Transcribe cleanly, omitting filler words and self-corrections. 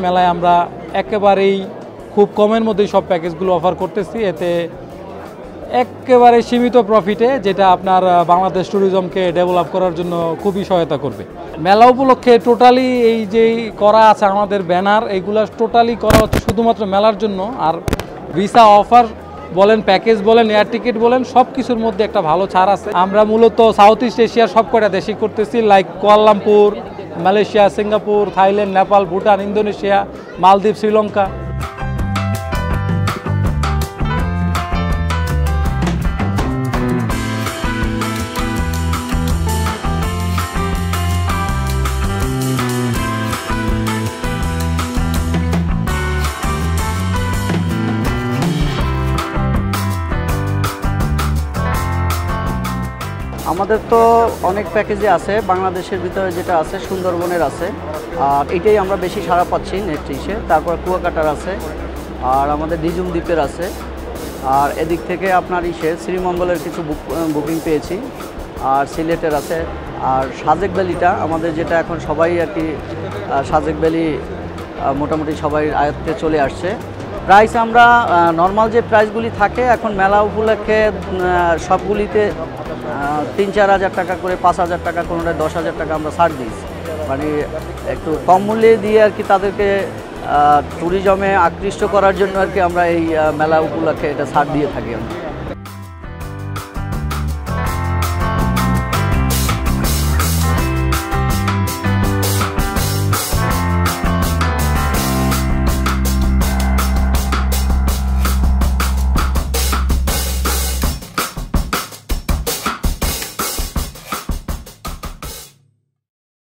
মেলায় আমরা একেবারেই খুব কমের মধ্যেই সব প্যাকেজগুলো অফার করতেছি, এতে একেবারে সীমিত প্রফিটে, যেটা আপনার বাংলাদেশ ট্যুরিজমকে ডেভেলপ করার জন্য খুবই সহায়তা করবে। মেলা উপলক্ষে টোটালি এই যে করা আছে আমাদের ব্যানার, এইগুলো টোটালি করা হচ্ছে শুধুমাত্র মেলার জন্য। আর ভিসা অফার বলেন, প্যাকেজ বলেন, এয়ার টিকিট বলেন, সব কিছুর মধ্যে একটা ভালো ছাড় আছে। আমরা মূলত সাউথ ইস্ট এশিয়ার সব কটা দেশে করতেছি, like Kuala Lumpur, Malaysia, Singapore, Thailand, Nepal, Bhutan, Indonesia, Maldives, Sri Lanka. আমাদের তো অনেক প্যাকেজে আছে, বাংলাদেশের ভিতরে যেটা আছে সুন্দরবনের আছে, আর এটাই আমরা বেশি সাড়া পাচ্ছি নেক্সট ইসে। তারপর কুয়াকাটার আছে, আর আমাদের ডিজুম দ্বীপের আছে, আর এদিক থেকে আপনার শ্রীমঙ্গলের কিছু বুকিং পেয়েছি, আর সিলেটের আছে। আর সাজেক ভ্যালিটা আমাদের, যেটা এখন সবাই আর কি সাজেক ভ্যালি মোটামুটি সবাই আয়ত্তে চলে আসছে। প্রাইস আমরা নর্মাল যে প্রাইসগুলি থাকে এখন মেলা উপলক্ষে সবগুলিতে ৩-৪ হাজার টাকা করে, ৫,০০০ টাকা, কোনোটায় ১০,০০০ টাকা আমরা ছাড় দিয়েছি। মানে একটু কম মূল্যে দিয়ে আর কি তাদেরকে ট্যুরিজমে আকৃষ্ট করার জন্য আর কি আমরা এই মেলা উপলক্ষে এটা ছাড় দিয়ে থাকি আমরা।